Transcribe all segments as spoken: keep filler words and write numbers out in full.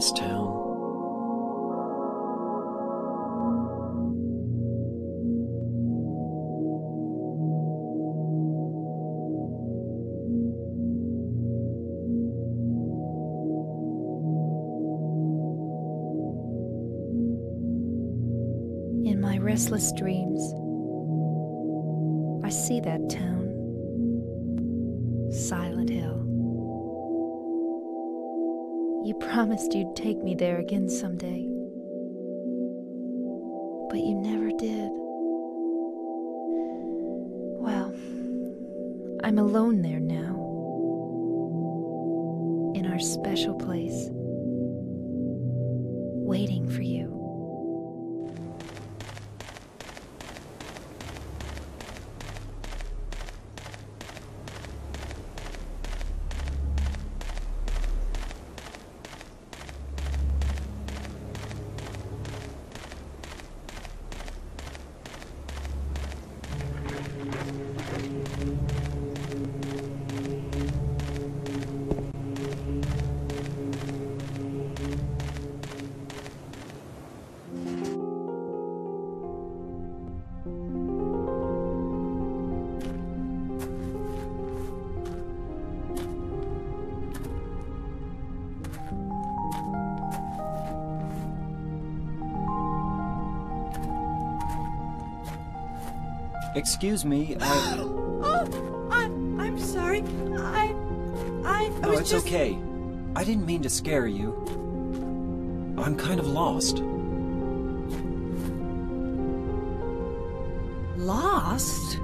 this town. In my restless dreams, I see that town, Silent Hill. You promised you'd take me there again someday, but you never did. Well, I'm alone there now, in our special place, waiting for you. Excuse me, I... Oh, I, I'm sorry. I... I was Oh, it's just... okay. I didn't mean to scare you. I'm kind of lost. Lost?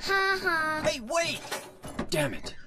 Ha ha. Hey, wait! Damn it.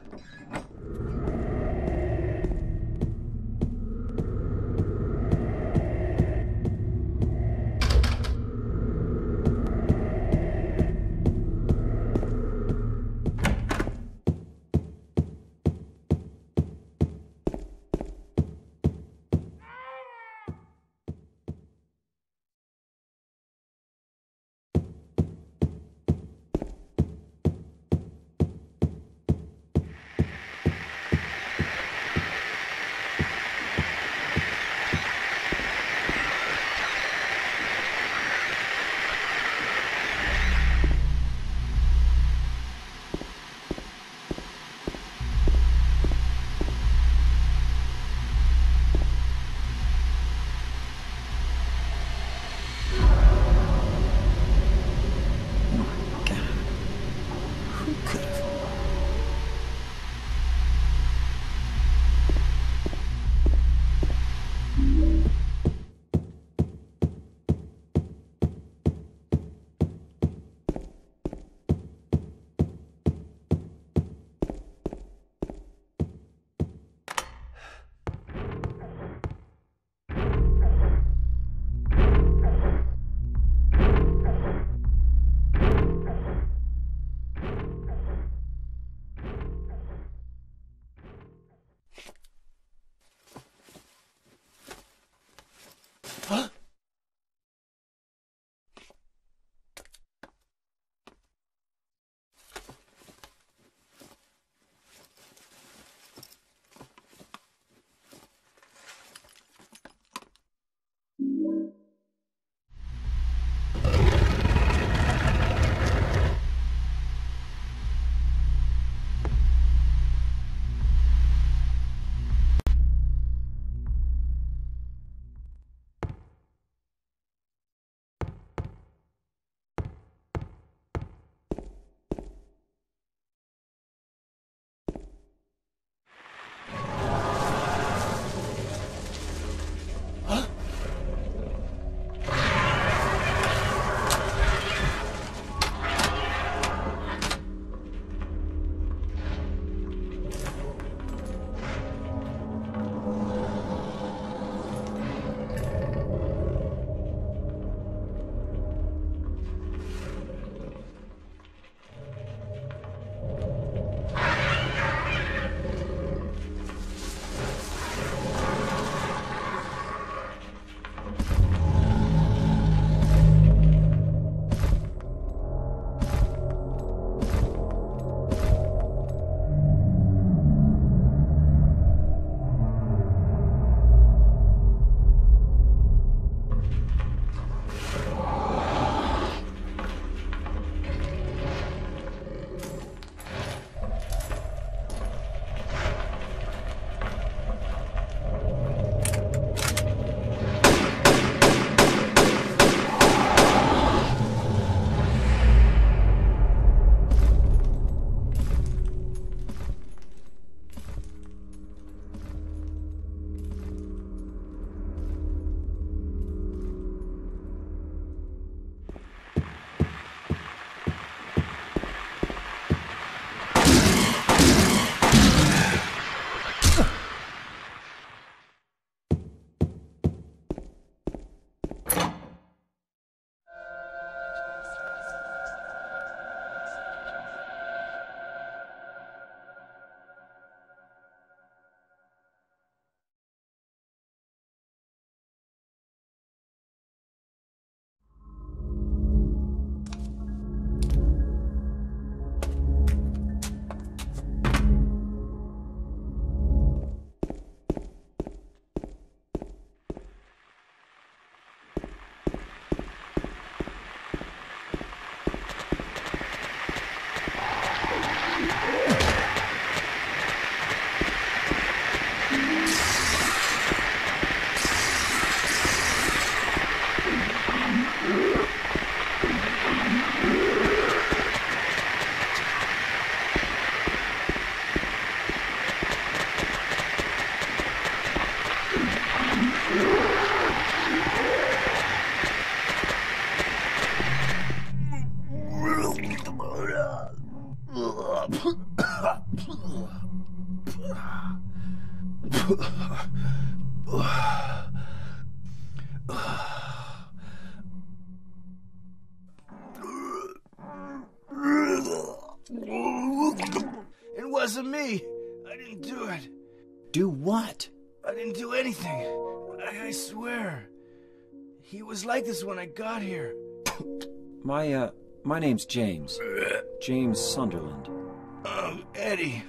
It wasn't me. I didn't do it. Do what? I didn't do anything. I, I swear. He was like this when I got here. My, uh, my name's James. James Sunderland. Um, Eddie.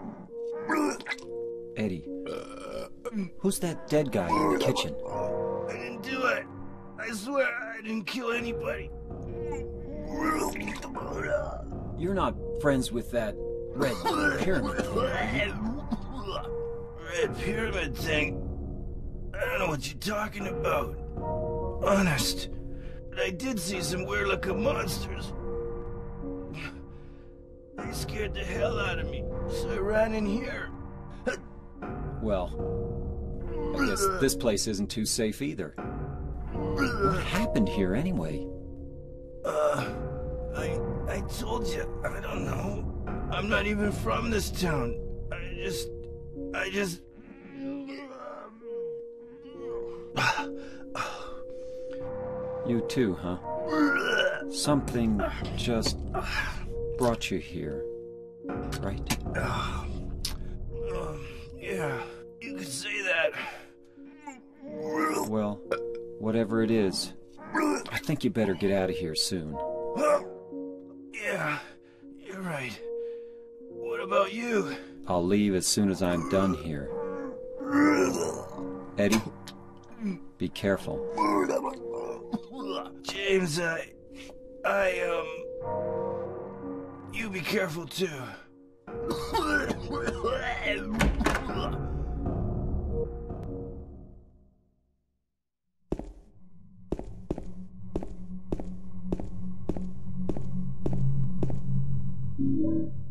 Eddie. Who's that dead guy in the kitchen? I didn't do it. I swear I didn't kill anybody. You're not friends with that red pyramid thing, are you? Red pyramid thing? I don't know what you're talking about. Honest. But I did see some weird-looking monsters. They scared the hell out of me, so I ran in here. Well, I guess this place isn't too safe either. What happened here anyway? Uh, I... I told you, I don't know. I'm not even from this town. I just... I just... You too, huh? Something just brought you here, right? Uh, um, yeah, you could say that. Well, whatever it is, I think you better get out of here soon. Yeah, you're right. What about you? I'll leave as soon as I'm done here. Eddie, be careful. James, I... I, um... You be careful, too. You